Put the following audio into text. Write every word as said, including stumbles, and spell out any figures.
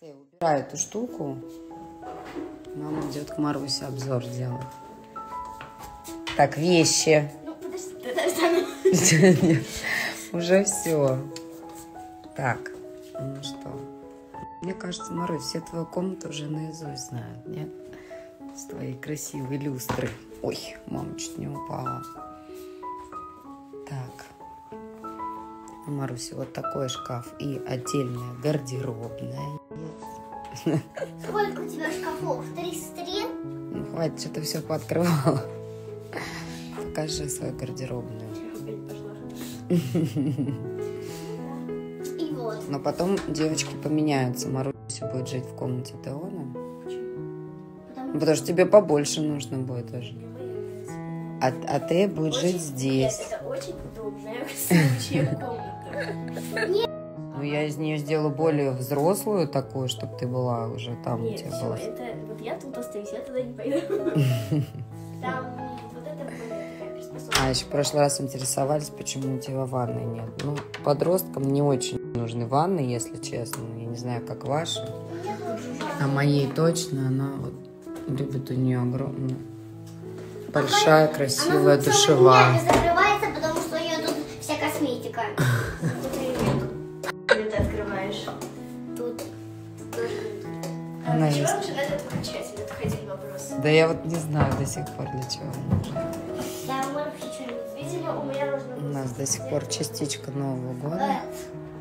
Ты убирай эту штуку. Мама идет к Марусе обзор делать. Так, вещи. Ну, подожди, подожди. Нет, уже все. Так, ну что. Мне кажется, Марусь, все твою комнату уже наизусть знают, нет? С твоей красивой люстры. Ой, мама чуть не упала. Так. У Маруси вот такой шкаф и отдельная гардеробная. Сколько у тебя шкафов? тридцать три? Ну, хватит, что ты все пооткрывала. Покажи свою гардеробную. И вот. Но потом девочки поменяются. Маруся будет жить в комнате Теона. Потому, Потому что тебе побольше нужно будет уже. А, а ты будешь жить здесь. Нет, это очень удобная случая комната. Ну, я из нее сделаю более взрослую такую, чтобы ты была уже там. Нет, у тебя все, была. это вот я тут остаюсь, я туда не пойду. Там вот это более такая приспособлена. А еще в прошлый раз интересовались, почему у тебя ванны нет. Ну, подросткам не очень нужны ванны, если честно. Я не знаю, как ваши. А моей точно, она вот любит, у нее огромная, большая, красивая Она душевая. не закрывается, потому что у нее тут вся косметика. Или ты открываешь? Тут. Тут тоже. Она Почему есть. нужен этот выключатель? Это ходил вопрос. Да я вот не знаю до сих пор, для чего он нужен. Да, мы вообще что-нибудь. Видимо, у меня должно У быть. нас до сих пор частичка Нового года. Э,